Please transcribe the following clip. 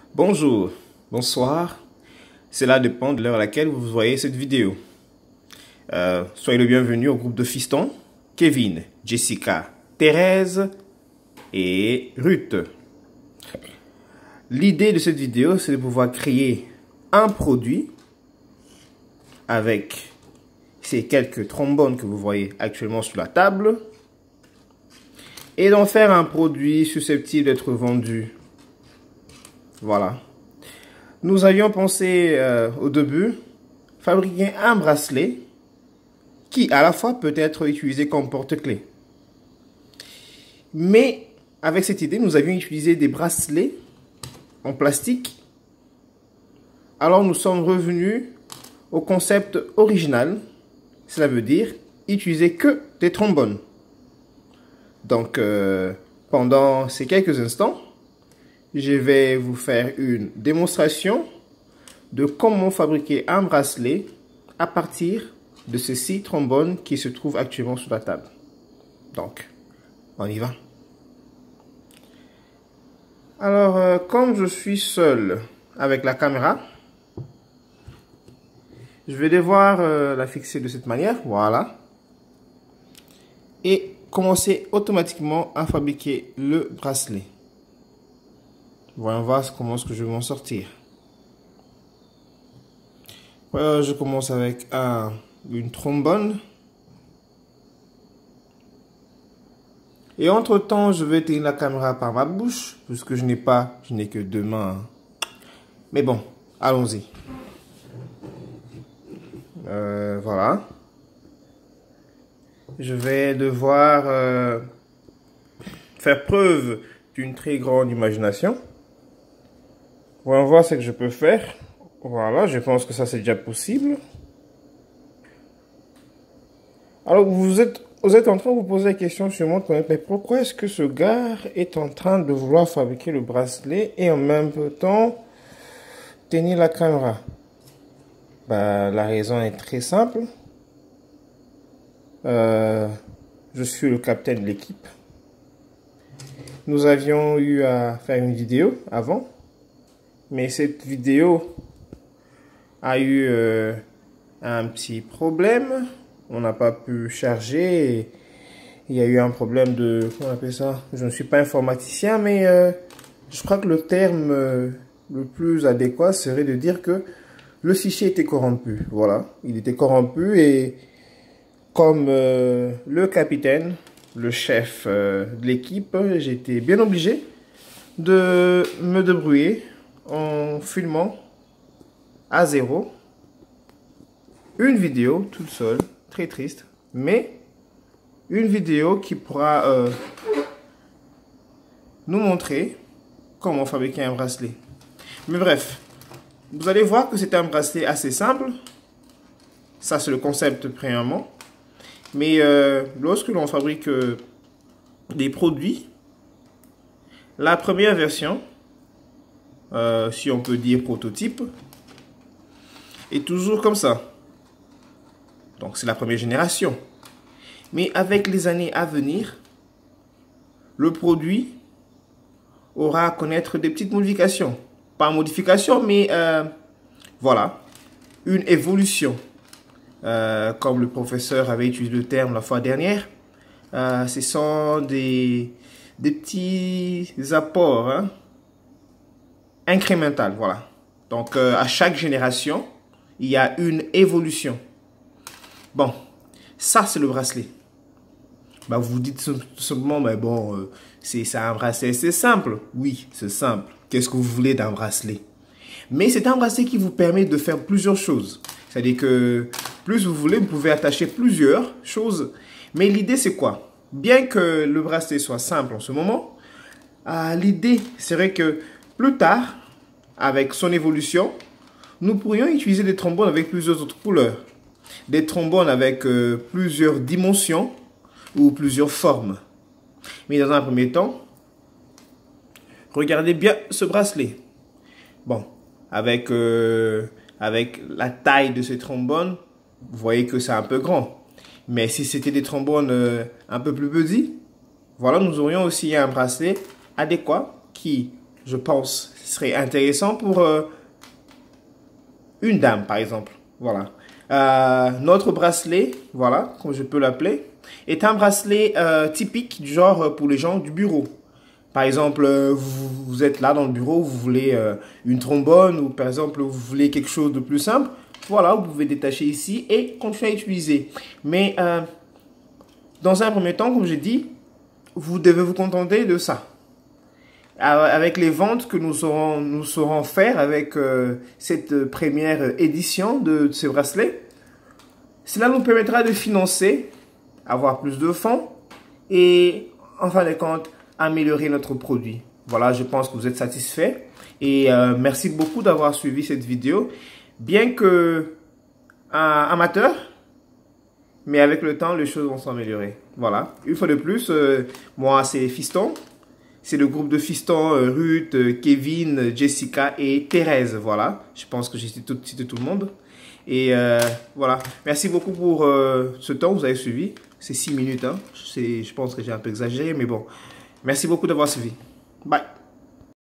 Bonjour, bonsoir, cela dépend de l'heure à laquelle vous voyez cette vidéo. Soyez le bienvenu au groupe de fistons, Kevin, Jessica, Thérèse et Ruth. L'idée de cette vidéo, c'est de pouvoir créer un produit avec ces quelques trombones que vous voyez actuellement sur la table et d'en faire un produit susceptible d'être vendu. Voilà. Nous avions pensé au début fabriquer un bracelet qui à la fois peut être utilisé comme porte-clés. Mais avec cette idée, nous avions utilisé des bracelets en plastique. Alors nous sommes revenus au concept original. Cela veut dire utiliser que des trombones. Donc pendant ces quelques instants, je vais vous faire une démonstration de comment fabriquer un bracelet à partir de ces 6 trombones qui se trouvent actuellement sur la table. Donc, on y va. Alors, comme je suis seul avec la caméra, je vais devoir la fixer de cette manière, voilà. Et commencer automatiquement à fabriquer le bracelet. Voyons voir comment est-ce que je vais m'en sortir. Voilà, je commence avec une trombone. Et entre temps, je vais tenir la caméra par ma bouche, puisque je n'ai que 2 mains. Mais bon, allons-y. Voilà. Je vais devoir faire preuve d'une très grande imagination. On va voir ce que je peux faire. Voilà, je pense que ça c'est déjà possible. Alors vous êtes en train de vous poser la question sûrement, mais pourquoi est-ce que ce gars est en train de vouloir fabriquer le bracelet et en même temps tenir la caméra? La raison est très simple. Je suis le capitaine de l'équipe. Nous avions eu à faire une vidéo avant. Mais cette vidéo a eu un petit problème. On n'a pas pu charger. Il y a eu un problème de... Comment on appelle ça? Je ne suis pas informaticien, mais je crois que le terme le plus adéquat serait de dire que le fichier était corrompu. Voilà, il était corrompu et comme le capitaine, le chef de l'équipe, j'étais bien obligé de me débrouiller en filmant à 0 une vidéo toute seule, très triste, mais une vidéo qui pourra nous montrer comment fabriquer un bracelet. Mais bref, vous allez voir que c'est un bracelet assez simple. Ça c'est le concept premièrement. Mais lorsque l'on fabrique des produits, la première version, si on peut dire prototype, est toujours comme ça. Donc c'est la première génération. Mais avec les années à venir, le produit aura à connaître des petites modifications. Pas modifications, mais voilà, une évolution. Comme le professeur avait utilisé le terme la fois dernière, ce sont des petits apports, hein, incrémental, voilà. Donc, à chaque génération, il y a une évolution. Bon, ça, c'est le bracelet. Vous vous dites tout simplement, mais bon, c'est un bracelet, c'est simple. Oui, c'est simple. Qu'est-ce que vous voulez d'un bracelet? Mais c'est un bracelet qui vous permet de faire plusieurs choses. C'est-à-dire que plus vous voulez, vous pouvez attacher plusieurs choses. Mais l'idée, c'est quoi? Bien que le bracelet soit simple en ce moment, l'idée serait que plus tard, avec son évolution, nous pourrions utiliser des trombones avec plusieurs autres couleurs. Des trombones avec plusieurs dimensions ou plusieurs formes. Mais dans un premier temps, regardez bien ce bracelet. Bon, avec la taille de ce trombone, vous voyez que c'est un peu grand. Mais si c'était des trombones un peu plus petits, voilà, nous aurions aussi un bracelet adéquat qui, je pense, serait intéressant pour une dame, par exemple. Voilà. Notre bracelet, voilà, comme je peux l'appeler, est un bracelet typique du genre pour les gens du bureau. Par exemple, vous êtes là dans le bureau, vous voulez une trombone ou par exemple, vous voulez quelque chose de plus simple. Voilà, vous pouvez détacher ici et continuer à utiliser. Mais dans un premier temps, comme j'ai dit, vous devez vous contenter de ça. Avec les ventes que nous saurons faire avec cette première édition de ce bracelet, cela nous permettra de financer, avoir plus de fonds et en fin de compte, améliorer notre produit. Voilà, je pense que vous êtes satisfait et merci beaucoup d'avoir suivi cette vidéo. Bien que amateur, mais avec le temps, les choses vont s'améliorer. Voilà, une fois de plus, moi c'est Fiston. C'est le groupe de Fiston, Ruth, Kevin, Jessica et Thérèse. Voilà, je pense que j'ai cité tout le monde. Et voilà, merci beaucoup pour ce temps que vous avez suivi. C'est 6 minutes, hein. Je pense que j'ai un peu exagéré, mais bon. Merci beaucoup d'avoir suivi. Bye.